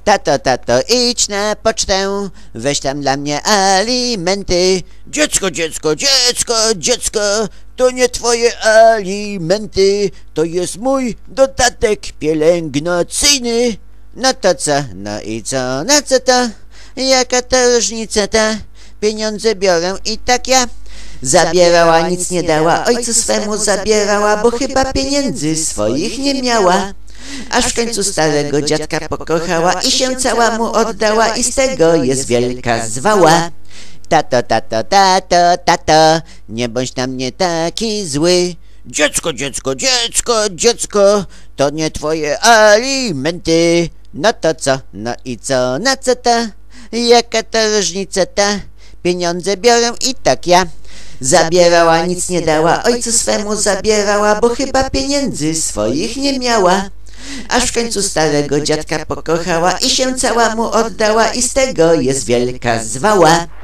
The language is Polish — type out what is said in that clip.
Tato, tato, idź na pocztę, weź tam dla mnie alimenty. Dziecko, dziecko, dziecko, dziecko, to nie twoje alimenty, to jest mój dodatek pielęgnacyjny. No to co, no i co, na co to? Jaka to różnica ta? Pieniądze biorę i tak ja. Zabierała, nic nie dała, ojcu swemu zabierała, bo chyba pieniędzy swoich nie miała. Aż w końcu starego dziadka pokochała i się cała mu oddała i z tego jest wielka zwała. Tato, tato, tato, tato, nie bądź na mnie taki zły. Dziecko, dziecko, dziecko, dziecko, to nie twoje alimenty. No to co, no i co, na co to? Jaka to różnica ta? Pieniądze biorę i tak ja. Zabierała, nic nie dała, ojcu swemu zabierała, bo chyba pieniędzy swoich nie miała. Aż w końcu starego dziadka pokochała i się cała mu oddała i z tego jest wielka zwała.